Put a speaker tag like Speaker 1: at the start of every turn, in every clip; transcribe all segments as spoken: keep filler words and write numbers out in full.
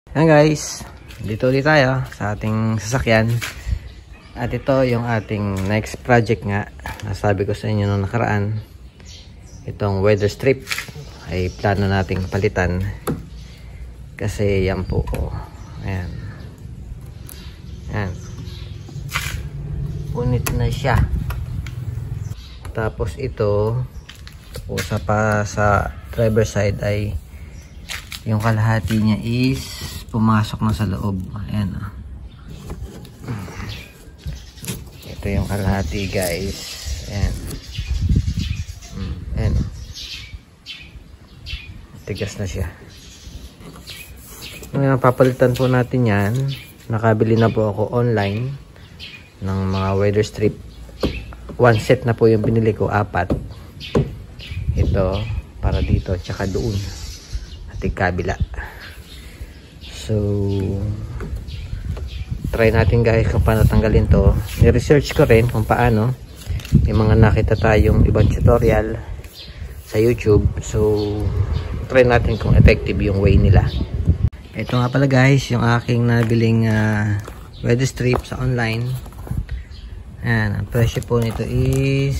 Speaker 1: Ayan guys, dito ulit tayo sa ating sasakyan. At ito yung ating next project nga. Nasabi ko sa inyo nung nakaraan, itong weather strip ay plano nating palitan. Kasi yan po, oh. Ayan. Ayan. Punit na siya. Tapos ito, o sa pa sa driver side ay yung kalahati niya is pumasok na sa loob. Ayan, oh. Ito yung kalahati guys. Ayan. Ayan. Tigas na siya. Ngayon, papalitan po natin yan. Nakabili na po ako online ng mga weather strip. One set na po yung binili ko, apat. Ito, para dito, tsaka doon. At ikabila. So, try natin guys kung paano tanggalin to. Ni-research ko rin kung paano. May mga nakita tayong ibang tutorial sa YouTube. So, try natin kung effective yung way nila. Ito nga pala guys, yung aking nabiling uh, weather strip sa online. Ayan, ang presyo po nito is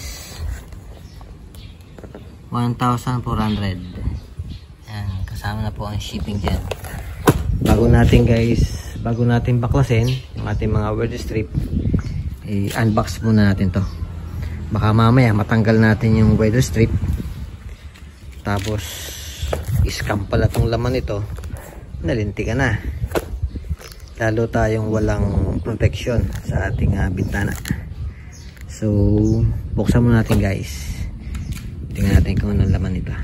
Speaker 1: one thousand four hundred. Ayan, kasama na po ang shipping dyan. Bago natin guys, bago natin baklasin yung ating mga weather strip, i-unbox muna natin to. Baka mamaya matanggal natin yung weather strip, tapos iscam pala tong laman nito, nalinti ka na. Lalo tayong walang protection sa ating uh, bintana. So, buksan muna natin guys. Tingnan natin kung anong laman nito.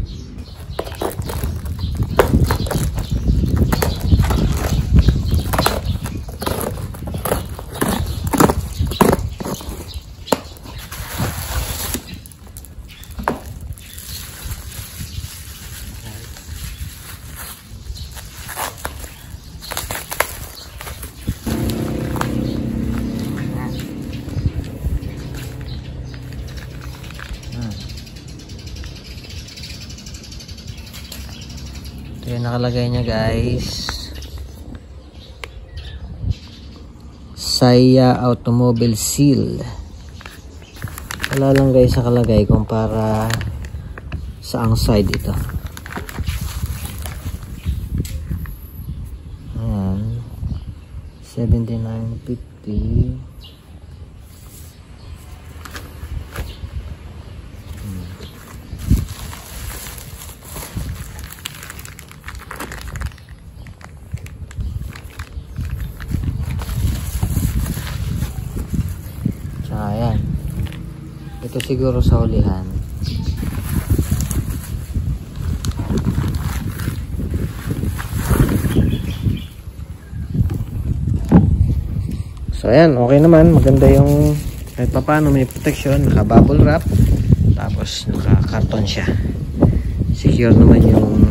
Speaker 1: Ito yung nakalagay niya guys, Saya Automobile Seal. Wala lang guys nakalagay kung para saang side ito. Ayan, seventy-nine fifty. Ayan, ito siguro sa hulihan. So ayan, okay naman, maganda yung kahit pa paano may protection, naka bubble wrap, tapos naka karton siya. Secure naman yung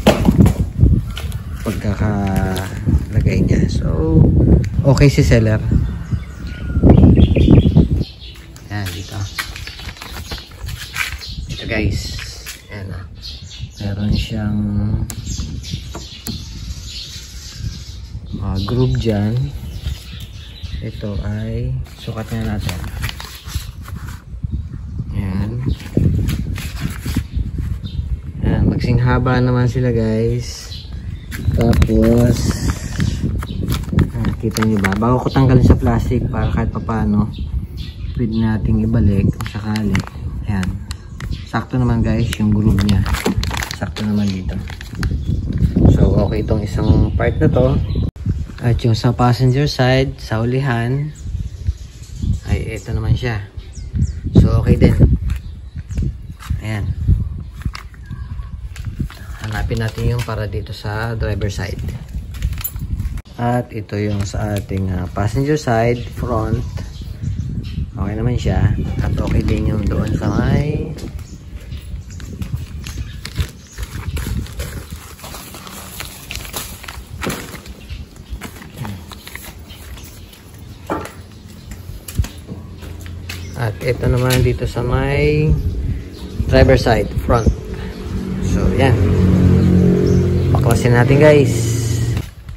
Speaker 1: pagkakalagay niya. So okay si seller. Guys, ayan na, meron siyang uh, groove dyan. Ito ay sukat nga natin. Ayan, ayan, magsinghaba naman sila guys. Tapos ah, kita nyo ba, bago ko tanggalin sa plastic para kahit papano pwede nating ibalik kung sakali. Ayan, sakto naman guys yung groove niya, sakto naman dito. So okay itong isang part na to. At yung sa passenger side, sa ulihan ay ito naman siya. So okay din. Ayan, hanapin natin yung para dito sa driver side. At ito yung sa ating uh, passenger side front. Okay naman siya. At okay din yung doon sa may At ito naman dito sa may driver side front. So yan, baklasin natin guys.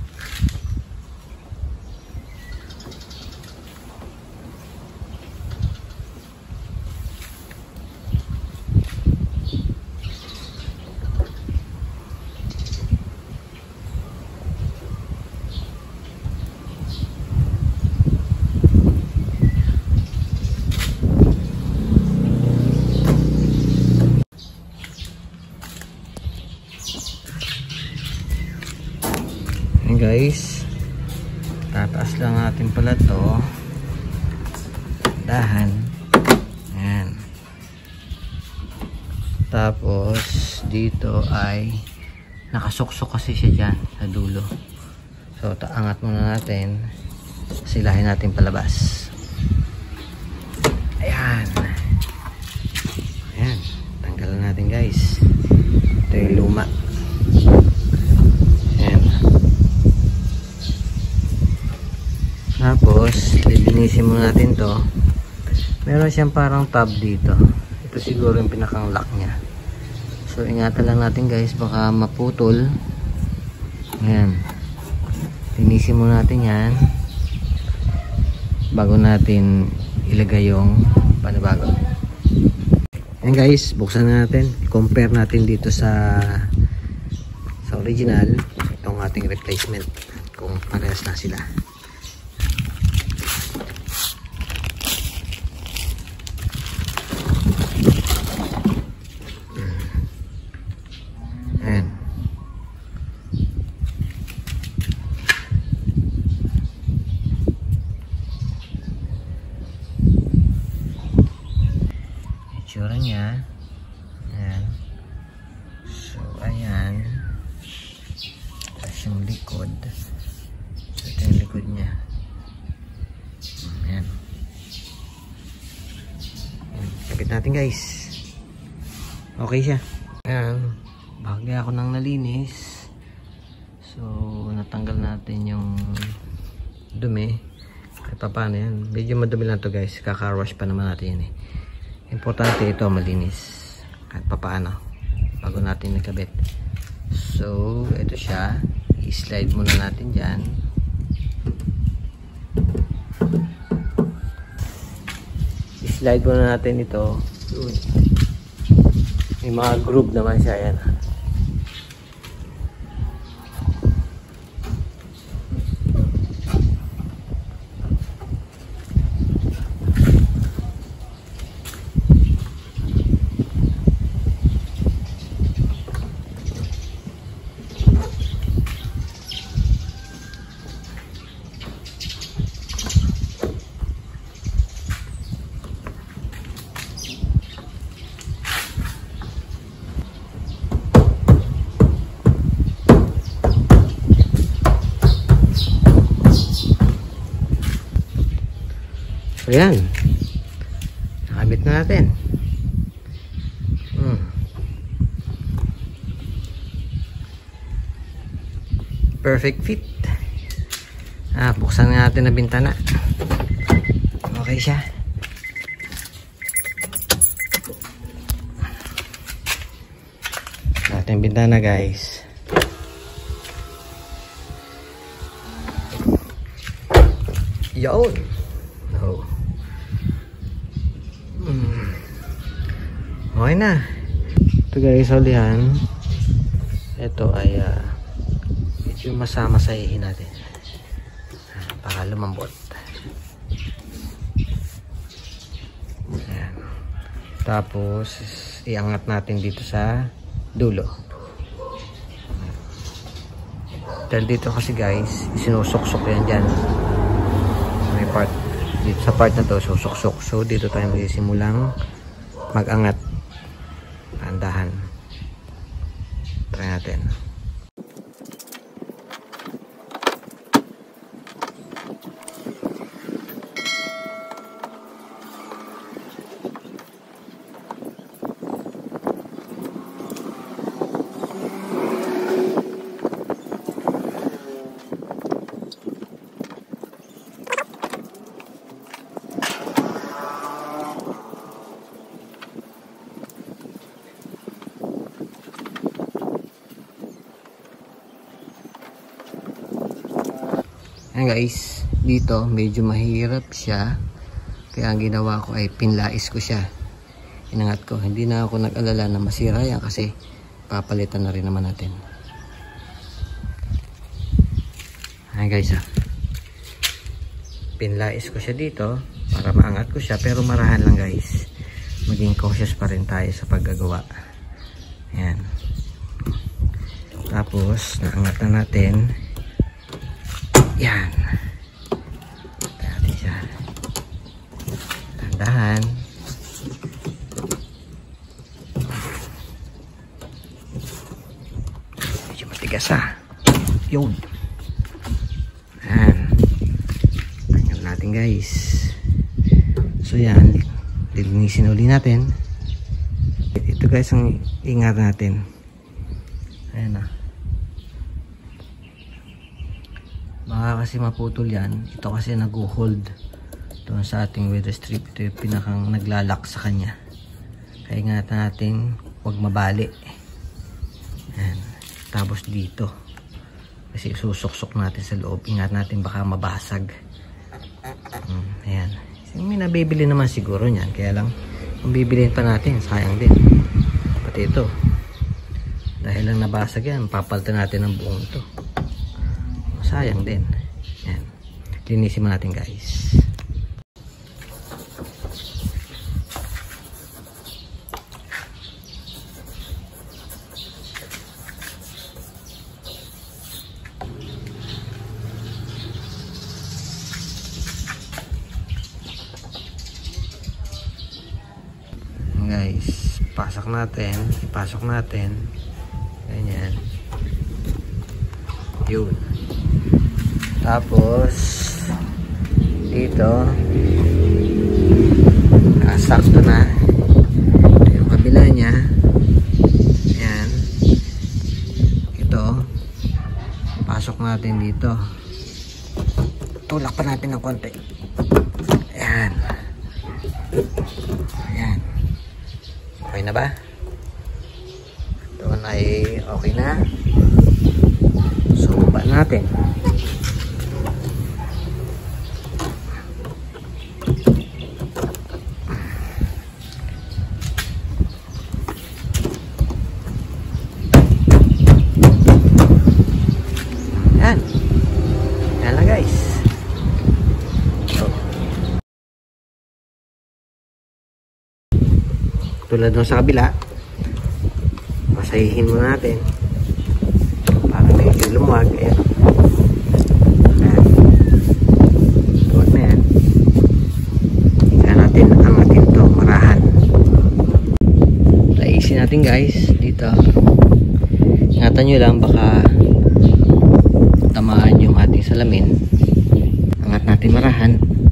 Speaker 1: Ayan guys, tataas lang natin pala to dahan. Ayan. Tapos dito ay nakasuksok kasi siya dyan sa dulo, so taangat muna natin, silahin natin palabas. Ayan. Ayan, tanggalan natin guys. Ito yung luma. Ayan. Tapos lilinisin muna natin to. Meron siyang parang tab dito. Ito siguro yung pinakang lock niya. So ingatan lang natin guys, baka maputol. Ayan. Linisin muna natin yan bago natin ilagay yung panabago. Ayan guys, buksan na natin. Compare natin dito sa sa original, itong ating replacement, kung parehas na sila. Ayan. Itsura niya. Ayan. So, ayan. Tapos yung likod. So, ito yung likod niya. Ayan. Ayan. Kapit natin guys. Okay siya. Ayan. Bahagi ako nang nalinis. So, natanggal natin yung dumi. Kahit pa paano yan. Medyo madumi lang to guys. Kaka-wash pa naman natin yan eh. Importante ito malinis. Kahit pa paano. Bago natin nakabit. So, ito siya. I-slide muna natin dyan. I-slide muna natin ito. May mga groove naman siya. Yan. So yan, nakabit na natin. hmm. Perfect fit. Ah, buksan nga natin na bintana. Okay siya. Natin bintana guys. Yun. Oh. Hmm. Okay na. Ito guys, ulihan. Ito ay uh, medyo masama-sahihin natin uh, para lumambot. Ayan. Tapos iangat natin dito sa dulo. Dahil dito kasi guys, isinusuksok yan dyan. May part dito sa part na to, susuksok. So dito tayo magsimulang mag-angat. Andahan. Try natin. Ayan guys, dito medyo mahirap siya, kaya ang ginawa ko ay pinlais ko siya, inangat ko. Hindi na ako nag-alala na masira yan kasi papalitan na rin naman natin. Ayan guys, ah. Pinlais ko siya dito para maangat ko siya, pero marahan lang guys. Maging cautious pa rin tayo sa paggagawa. Ayan. Tapos naangat na natin. Yan. Natin siya. Tandahan. Medyo matigas ha. Yun. Yan. Tanggap natin guys. So yan. Lilinisin uli natin. Ito guys ang ingat natin. Ayan na. Baka kasi maputol yan. Ito kasi nag-hold doon sa ating weather strip. Ito yung pinakang naglalak sa kanya. Kaya ingatan natin huwag mabali. Ayan. Tapos dito. Kasi susuksok natin sa loob. Ingat natin baka mabasag. Hmm, ayan. May nabibili naman siguro niyan. Kaya lang kung bibiliin pa natin, sayang din. Pati ito. Dahil lang nabasag yan, papalitan natin ang buong ito. Sayang din. Yan. Linisin mo natin guys. Guys, pasok natin. Ipasok natin. Ganyan. Yun. Tapos dito ah, sakto na. Ito yung kabila nya. Ayan. Ito. Pasok natin dito. Tulak pa natin ng konti. Ayan. Ayan. Okay na ba? Ito na ay okay na. So, baba natin. Yan. Yan na guys. So, tulad ng sa kabila, masahihin mo natin para medyo lumuwag. Ayan. Ayan. Luwag na yan. Tingnan natin ang atin ito marahan. Laisin natin guys dito. Ingatan nyo lang baka tamaan yung ating salamin. Angat natin marahan.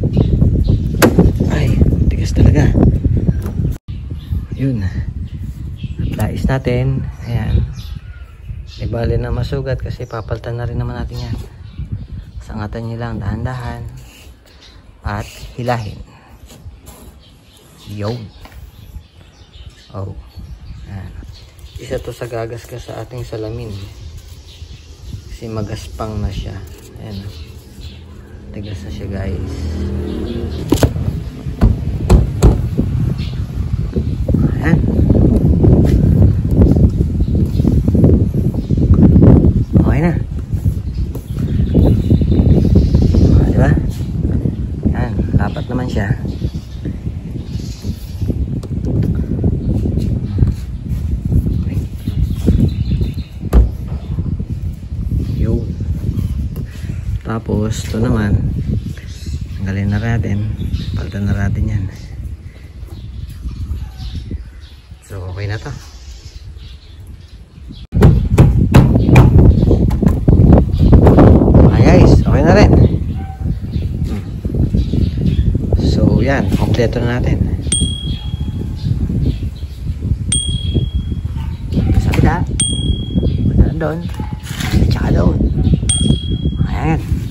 Speaker 1: Ay, tigas talaga. Yun. Lais natin. Ayan. May bali na masugat kasi papalitan na rin naman natin yan. Sangatan nyo lang dahan-dahan at hilahin. Yun. Oh. Ayan. Isa to sa gagas ka sa ating salamin. Kasi magaspang na siya. Ayan. Tigas na siya guys. Ayan. Okay na. O, diba? Ayan. Lapat naman siya. Okay. Yun. Tapos, ito naman. Tanggalin na natin. Palitan na natin yan. So, okay na to. Okay guys, okay na rin. So, yan. Kompleto na natin. Sabi na. Wala doon. Tsaka doon. Ayan.